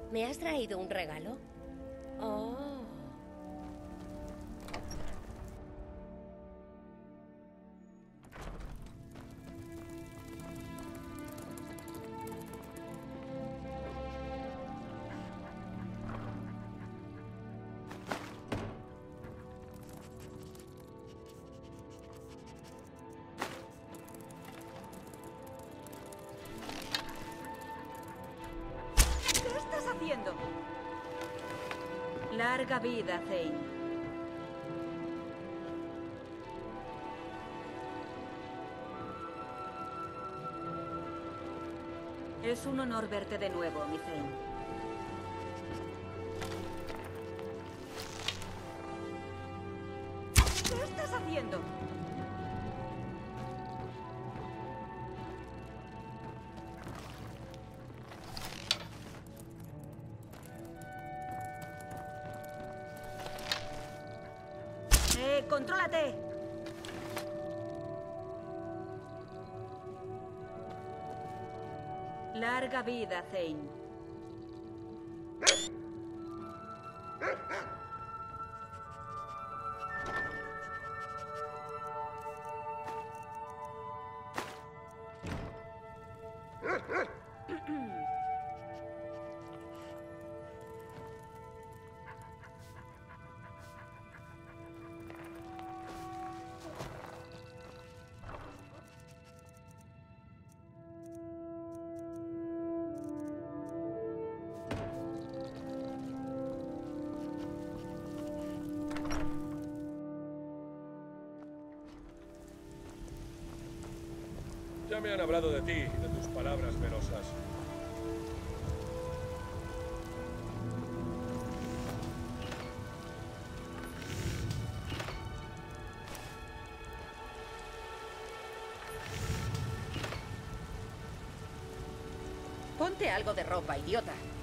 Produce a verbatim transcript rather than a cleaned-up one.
¿Me has traído un regalo? Oh. Larga vida, Thane. Es un honor verte de nuevo, mi Thane. ¿Qué estás haciendo? ¡Eh, contrólate! Larga vida, Thane. Ya me han hablado de ti y de tus palabras venosas. Ponte algo de ropa, idiota.